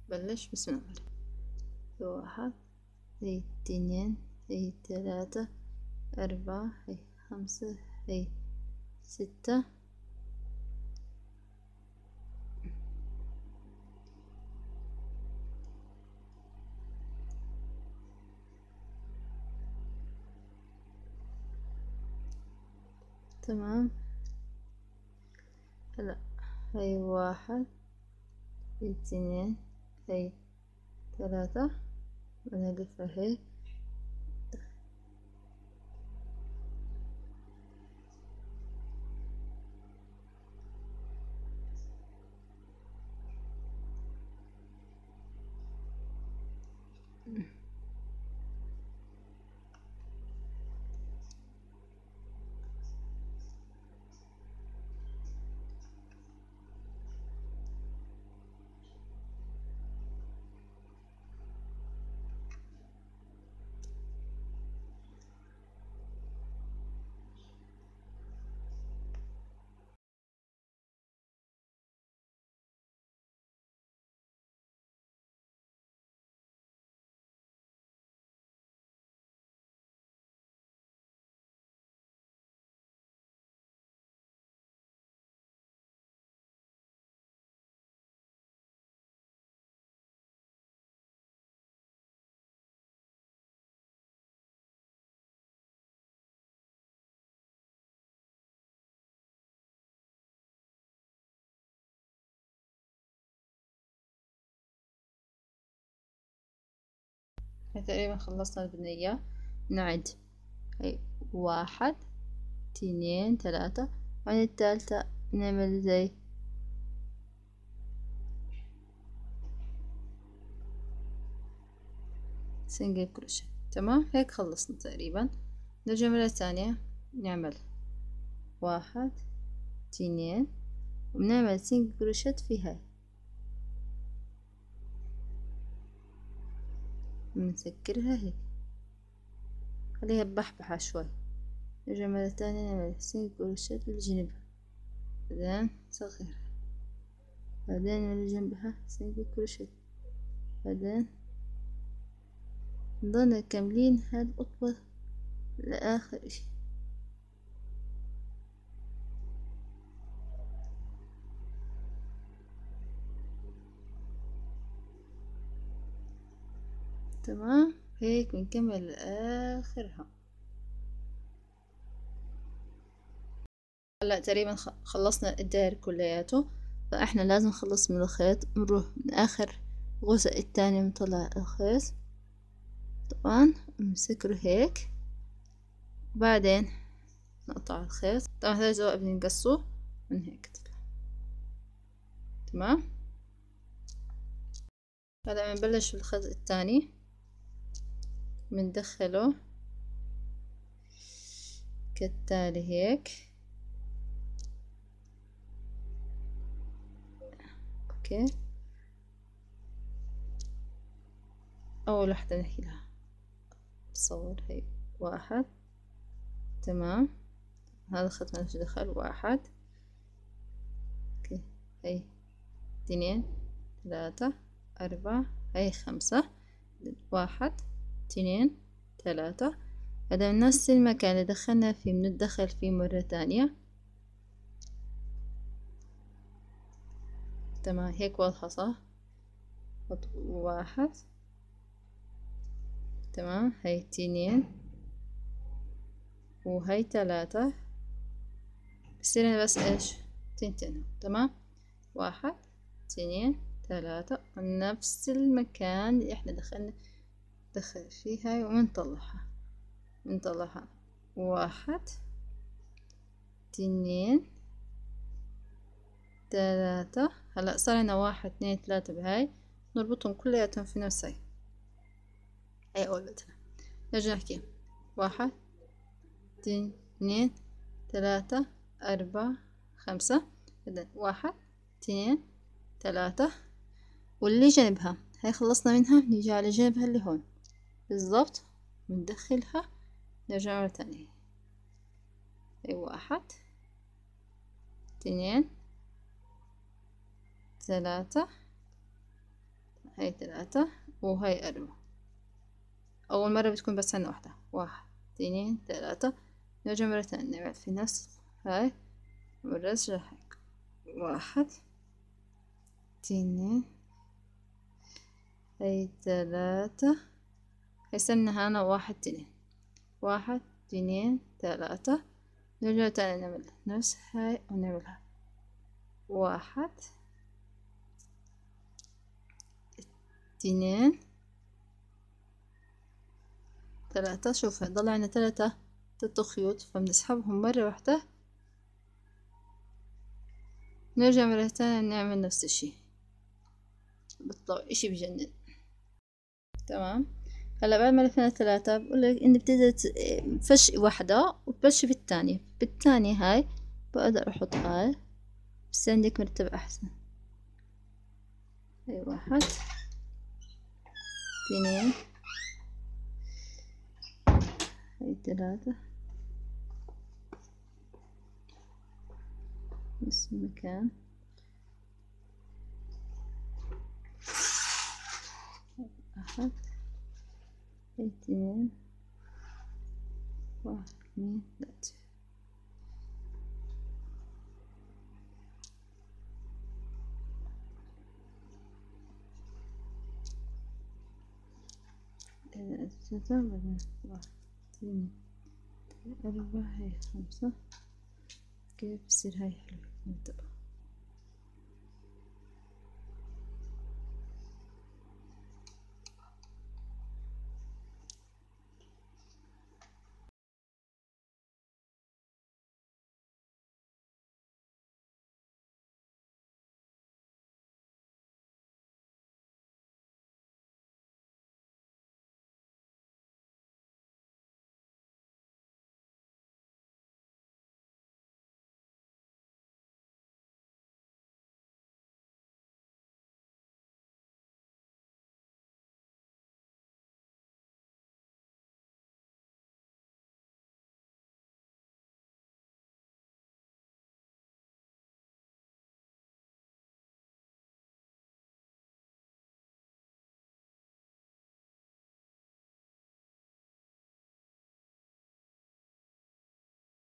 بلش بسم الله. هي واحد، هي اثنين، هي ثلاثة، أربعة، هي خمسة، هي ستة، تمام. هلا هي واحد، هي اثنين، هي ثلاثة، بنلفها هيك. هي تقريبا خلصنا البنية. نعد، هي واحد، اثنين، ثلاثة، بعدين الثالثة نعمل زي سنجل كروشيه. تمام، هيك خلصنا تقريبا. نرجع مرة ثانية، نعمل واحد، اثنين، وبنعمل سنجل كروشيه في هاي، بنسكرها هيك، خليها ببحبحة شوي. نرجع مرة ثانية نعمل سنجل كروشيه لجنبها، بعدين نصغرها، بعدين من جنبها سنجل كروشيه، بعدين نضلنا كاملين هالقطبة لآخر اشي. تمام، هيك بنكمل لآخرها. هلا تقريبا خلصنا الداير كلياته، فاحنا لازم نخلص من الخيط. نروح من آخر غزء التاني نطلع الخيط، طبعا نسكره هيك، بعدين نقطع الخيط. طبعا هذا الجزء بنقصه من هيك طلع. تمام، هلا بنبلش بالخيط التاني، بندخله كالتالي هيك. اوكي، اول وحدة نحكي لها بصور هي واحد. تمام، هذا الخيط مالوش دخل. واحد، اوكي، هي اثنين، ثلاثة، أربعة، هي خمسة. واحد، اثنين، ثلاثة. هذا من نفس المكان اللي دخلنا فيه بنتدخل فيه مرة ثانية. تمام، هيك واضحة صح؟ واحد، تمام، هي اثنين، وهي ثلاثة. بصير هنا بس ايش؟ تنتين. تمام، واحد، اثنين، ثلاثة، نفس المكان اللي احنا دخل فيه هاي، ومنطلعها واحد، اثنين، ثلاثة. هلا صار لنا واحد، اثنين، ثلاثة بهاي، نربطهم كلياتهم في نفس هاي أول بدلة. نرجع نحكي واحد، اثنين، ثلاثة، أربعة، خمسة. بعدين واحد، اثنين، ثلاثة، واللي جنبها هاي خلصنا منها. نيجي على جنبها اللي هون بالضبط، بندخلها. نرجع مرة تانية، هاي واحد، اثنين، ثلاثة، هاي 3 وهاي 4. أول مرة بتكون بس عنا واحدة. 1 2 3. نرجع مرة تانية نعمل في نفس هاي ونرجع هيك. 1 2 هاي 3. هيستنى هنا 1 2. 1 2 3. نرجع تاني نعمل نفس هاي ونعملها 1 2 3. شوف ضل عنا 3 خيوط فبنسحبهم مرة واحدة. نرجع مرة تانية نعمل نفس الشي بيطلع اشي بجنن. تمام. هلا بعد ما لفينا 3 بقولك انك بتقدر تفش واحدة وتبشي بالتانية. هاي بقدر احط هاي بس عندك مرتب احسن. هاي 1 2 هاي 3 نفس المكان. 1 هاي 2 1 2 3. ثلاثة بعدين 1 2 3 4 هاي 5. كيف بصير هاي حلوة.